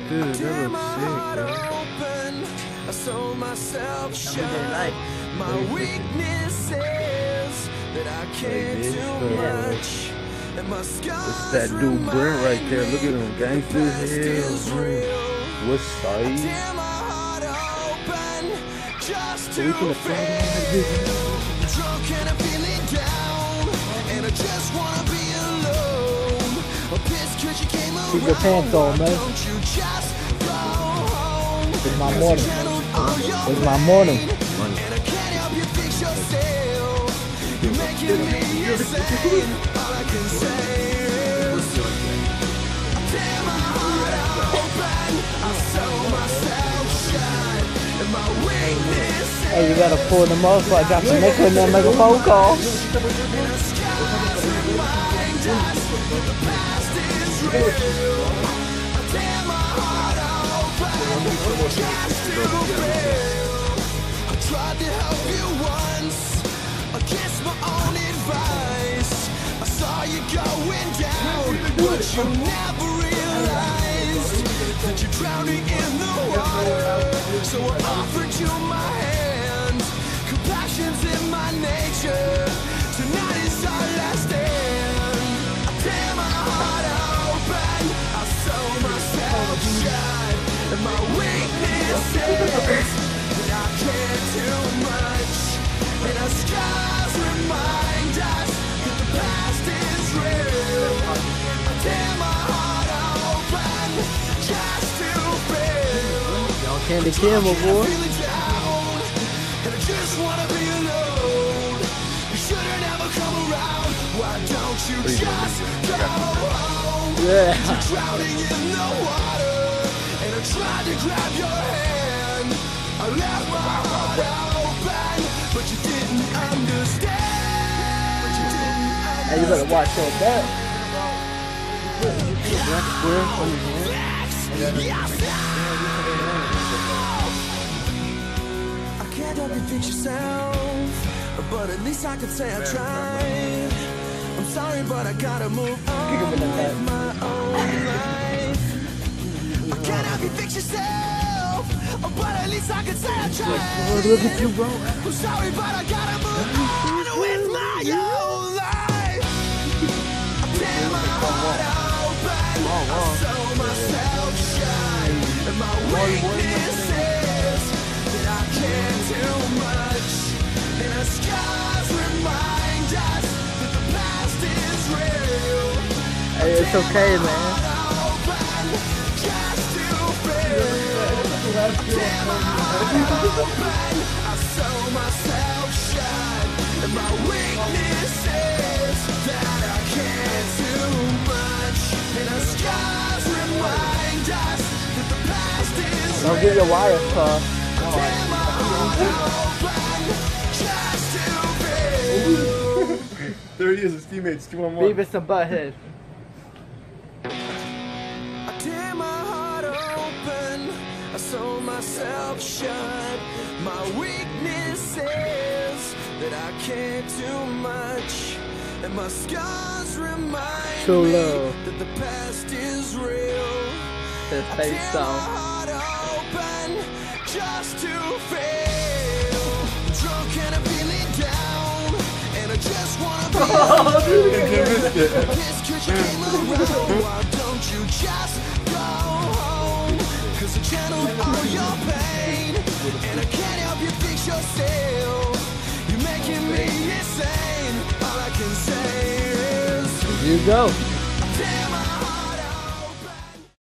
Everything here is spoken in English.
Dude, that looks sick, bro. I sold myself shut. My weakness is that I can't do much. And my scars It's that dude Brent right there. Look at him, gangster as hell. What side? So we can afford drunk and I'm feeling down, and I just wanna be alone. I'm pissed 'cause you came around. Keep your pants on, man. Don't you just go home? It's my morning. It's my morning. And I can't help you fix yourself. You're making me insane. All I can say is, I tear my heart open. I sew myself shut. And my weakness is Hey, you gotta pull them off so I got some nickel in there and make a phone call. I tried to help you once against my own advice. I saw you going down, but you never realized that you're drowning in the water. So I offered you my hand. Compassion's in my nature. Tonight is our last stand. I tear my heart open. I sew myself shut. And my weakness is that I can't do much. And our scars remind us that the past is real. I tear my heart open just to feel. Y'all candy camel, boy. And I just wanna be alone. You should've never come around. Why don't you just go home? Yeah. You're drowning in the water, and I tried to grab your hand. I left my heart open, but you didn't understand. But you didn't understand. Hey, you better watch your back. black square on your hand. I can't help you fix yourself, but at least I can say I tried. I'm sorry, but I gotta move on with my own life. I can't help you fix yourself, but at least I can say I tried. Oh, look at you, bro. I'm sorry, but I gotta move on with my own life. I tear my heart open, I sew myself shut, and my weakness is that I can't do much, and our scars remind us that the past is real. Hey, it's okay, man. Just to feel. I tear my heart open, I sew myself shut, and my weakness is that I can't do much, and our scars remind us that the past is Don't get your wires crossed. tear my heart open, just to feel. There he is, his teammates, 2-on-1. Beavis and Butthead. I tear my heart open, I sew myself shut. My weakness is that I can't do much, and my scars remind True me love. that the past is real. His I face tear my song. heart open just to feel. I'm drunk and I'm feeling down, and I just wanna be alone. Pissed 'cause you came around. Why don't you just go home? 'Cause I channeled all your pain, and I can't help you fix yourself. You're making me insane. All I can say is, Here you go.